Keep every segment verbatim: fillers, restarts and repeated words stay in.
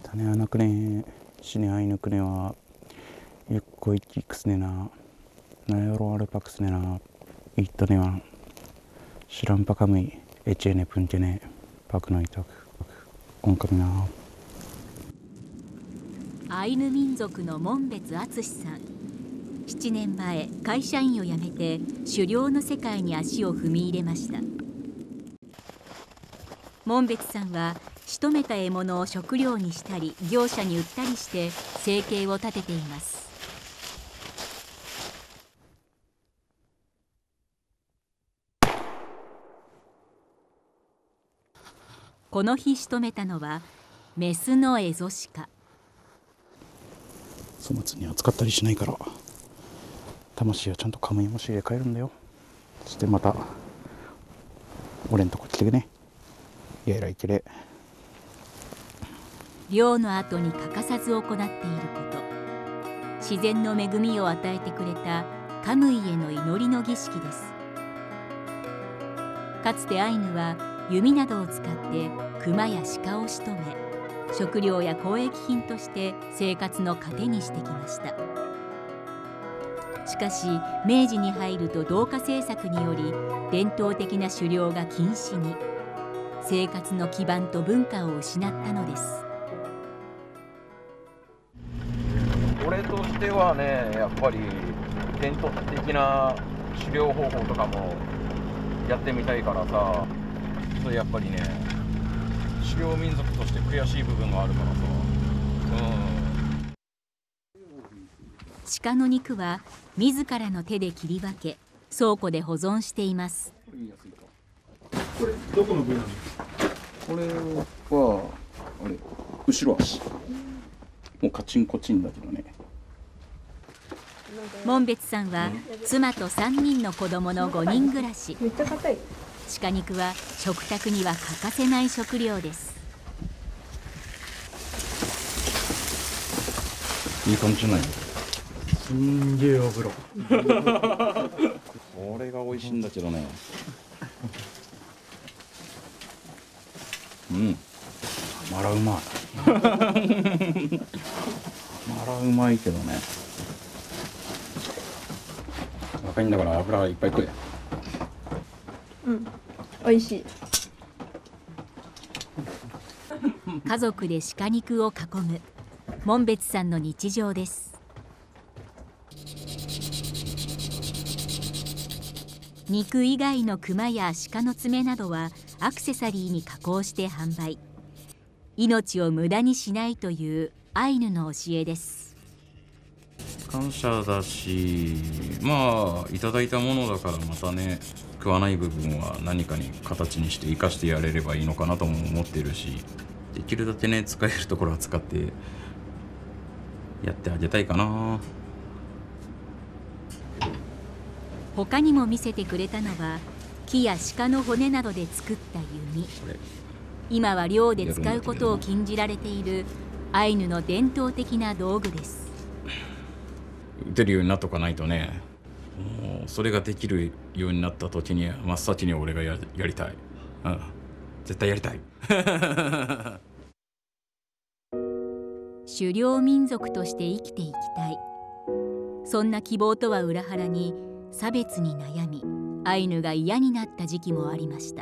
種穴くね死ねあいぬくねはゆっこいきくすねななよろあるぱくすねないったねは知らんぱかむいえちえねぷんけねぱくのいたくおんかみな。 アイヌ民族の門別敦さん、ななねんまえ会社員を辞めて狩猟の世界に足を踏み入れました。門別さんは仕留めた獲物を食料にしたり業者に売ったりして生計を立てています。この日仕留めたのはメスのエゾシカ。 粗末に扱ったりしないから魂はちゃんとカムイモシ入れ替えるんだよ。そしてまた俺んとこ来てくね。やいらいけれ。 漁の後に欠かさず行っていること、自然の恵みを与えてくれたカムイへの祈りの儀式です。かつてアイヌは弓などを使って熊や鹿を仕留め、食料や交易品として生活の糧にしてきました。しかし明治に入ると同化政策により伝統的な狩猟が禁止に、生活の基盤と文化を失ったのです。 俺としてはね、やっぱり伝統的な狩猟方法とかもやってみたいからさ、それやっぱりね、狩猟民族として悔しい部分があるからさ、 うん、鹿の肉は自らの手で切り分け倉庫で保存しています。 これどこの部位なんですか？ これはあれ後ろ足、もうカチンコチンだけどね。 門別さんは妻とさんにんの子供のごにん暮らし。 めっちゃ硬い。 鹿肉は食卓には欠かせない食料です。 いい感じじゃない？ すんげえ油。 これが美味しいんだけどね。うん。まらうまい。まらうまいけどね。若いんだから油いっぱい食え。 うん、美味しい。 家族で鹿肉を囲む門別さんの日常です。肉以外の熊や鹿の爪などはアクセサリーに加工して販売。命を無駄にしないというアイヌの教えです。 感謝だし、まあいただいたものだからまたね、食わない部分は何かに形にして生かしてやれればいいのかなとも思ってるし、できるだけね使えるところは使ってやってあげたいかな。 他にも見せてくれたのは木や鹿の骨などで作った弓。今は漁で使うことを禁じられているアイヌの伝統的な道具です。 打てるようになっとかないとね、もうそれができるようになった時には真っ先に俺が や, やりたい、うん、絶対やりたい。 狩猟民族として生きていきたい、そんな希望とは裏腹に差別に悩みアイヌが嫌になった時期もありました。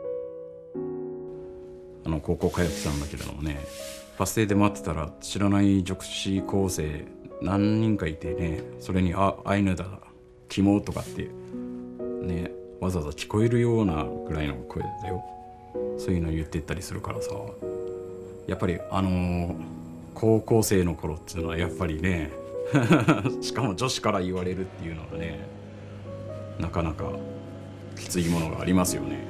あの高校通ってたんだけれどもね、バス停で待ってたら知らない女子高生何人かいてね、それに「あアイヌだキモ」とかってね、わざわざ聞こえるようなぐらいの声だよ。そういうの言ってったりするからさ、やっぱりあのー、高校生の頃っていうのはやっぱりねしかも女子から言われるっていうのはね、なかなかきついものがありますよね。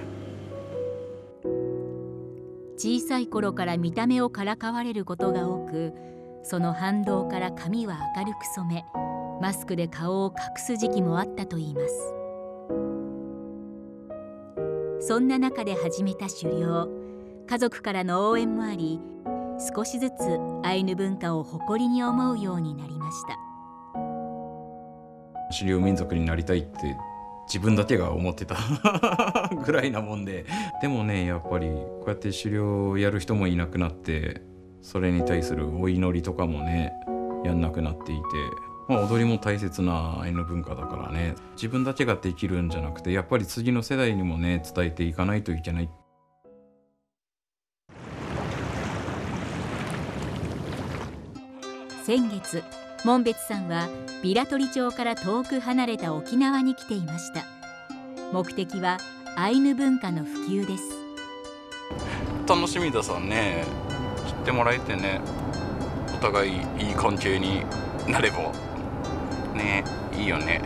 小さい頃から見た目をからかわれることが多く、その反動から髪は明るく染め、マスクで顔を隠す時期もあったといいます。そんな中で始めた狩猟、家族からの応援もあり、少しずつアイヌ文化を誇りに思うようになりました。 狩猟民族になりたいって自分だけが思ってたぐらいなもんで、でもねやっぱりこうやって狩猟をやる人もいなくなって、 それに対するお祈りとかもねやんなくなっていて、まあ、踊りも大切なアイヌ文化だからね、自分だけができるんじゃなくてやっぱり次の世代にもね伝えていかないといけない。 先月、門別さんは平取町から遠く離れた沖縄に来ていました。目的はアイヌ文化の普及です。 楽しみださんね、知ってもらえてね、お互いいい関係になればね、いいよね。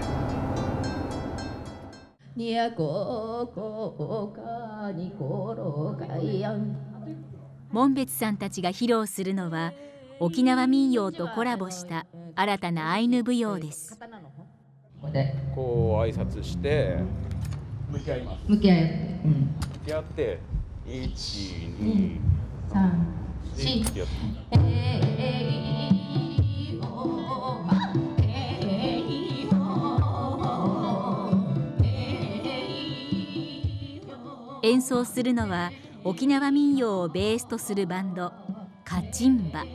門別さんたちが披露するのは沖縄民謡とコラボした新たなアイヌ舞踊です。 こう挨拶して向き合います。 向き合い、うん、 向き合っていち、に、 さん、し演奏するのは沖縄民謡をベースとするバンドカチンバ。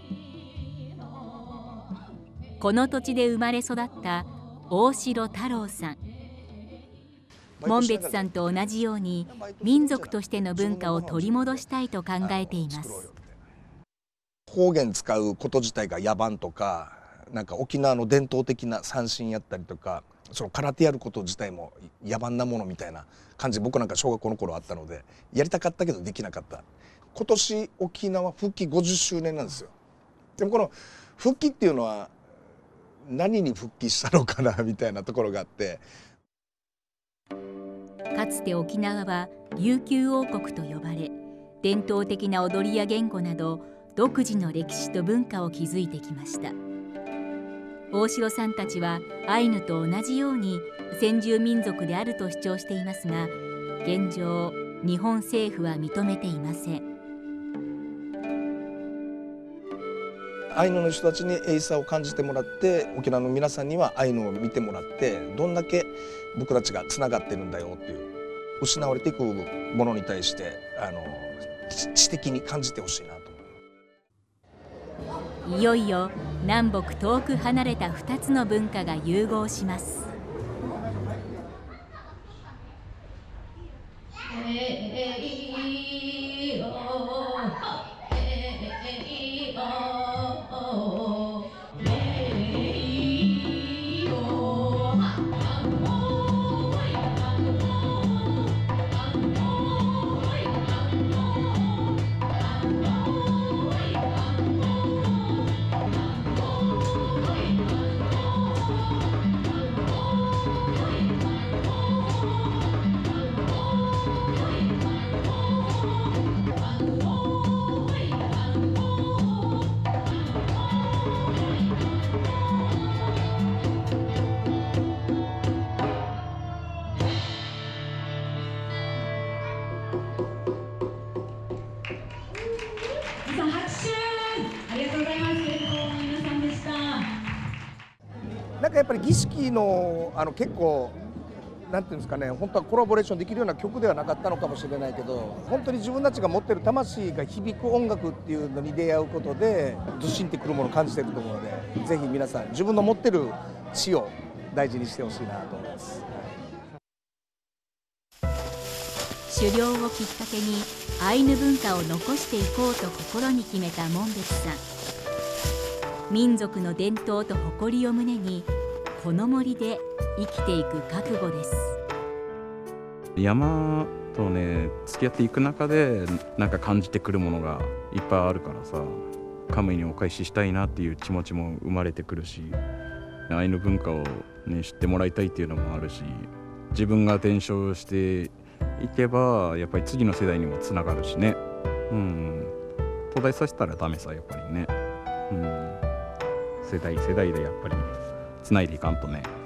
この土地で生まれ育った大城太郎さん。門別さんと同じように民族としての文化を取り戻したいと考えています。 方言使うこと自体が野蛮とか、なんか沖縄の伝統的な三線やったりとか、その空手やること自体も野蛮なものみたいな感じ、僕なんか小学校の頃あったのでやりたかったけどできなかった。今年沖縄復帰ごじゅっしゅうねんなんですよ。でもこの復帰っていうのは何に復帰したのかなみたいなところがあって、 かつて沖縄は琉球王国と呼ばれ、伝統的な踊りや言語など独自の歴史と文化を築いてきました。大城さんたちはアイヌと同じように先住民族であると主張していますが、現状日本政府は認めていません。 アイヌの人たちにエイサーを感じてもらって、沖縄の皆さんにはアイヌを見てもらって、どんだけ僕たちがつながってるんだよっていう、失われていくものに対してあの知的に感じてほしいなと思う。 いよいよ南北遠く離れたふたつの文化が融合します。 なんかやっぱり儀式のあの結構なんていうんですかね、本当はコラボレーションできるような曲ではなかったのかもしれないけど、本当に自分たちが持ってる魂が響く音楽っていうのに出会うことでずしんってくるものを感じてると思うので、ぜひ皆さん自分の持ってる血を大事にしてほしいなと思います。 狩猟をきっかけにアイヌ文化を残していこうと心に決めた門別さん。民族の伝統と誇りを胸にこの森で生きていく覚悟です。 山とね付き合っていく中でなんか感じてくるものがいっぱいあるからさ、カムイにお返ししたいなっていう気持ちも生まれてくるし、アイヌ文化を、ね、知ってもらいたいっていうのもあるし、自分が伝承していけばやっぱり次の世代にもつながるしね、うん、途絶えさせたらダメさやっぱりね、うん、世代世代でやっぱりつないでいかんとね。